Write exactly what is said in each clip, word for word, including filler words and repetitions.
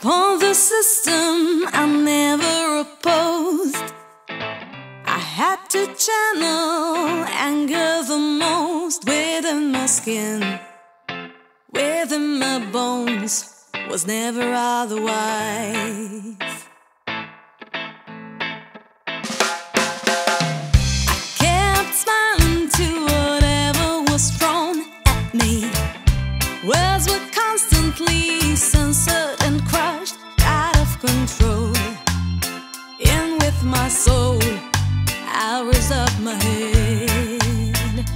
Upon the system I never opposed. I had to channel anger the most within my skin, within my bones, was never otherwise. I kept smiling to whatever was thrown at me. Words were constantly censored and crushed, out of control. In with my soul, I raised up my head.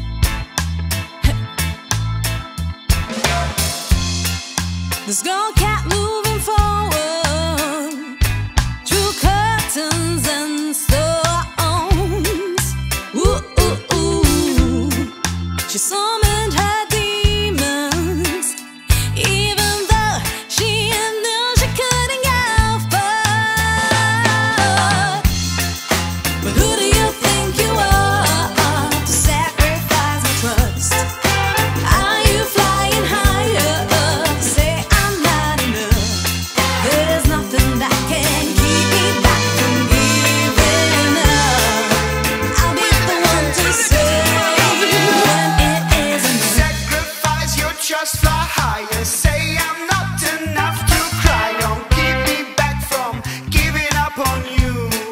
This girl kept moving forward through curtains and stones. Ooh, ooh, ooh. She summoned her demons, even though she knew she couldn't go far. But who do you think you are to sacrifice my trust? Are you flying higher? Say I'm not enough. There's nothing that can keep me back from giving up. I'll be the one to say when it isn't. Sacrifice your trust, fly higher. Say I'm not enough to cry. Don't keep me back from giving up on you.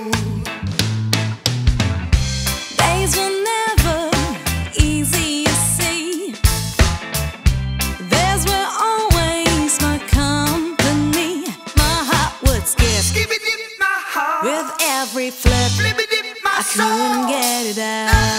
Days were never easy, you see. Theirs were always my company. My heart would skip Skip it in my heart. with every flip. Flip it in my I couldn't soul. get it out.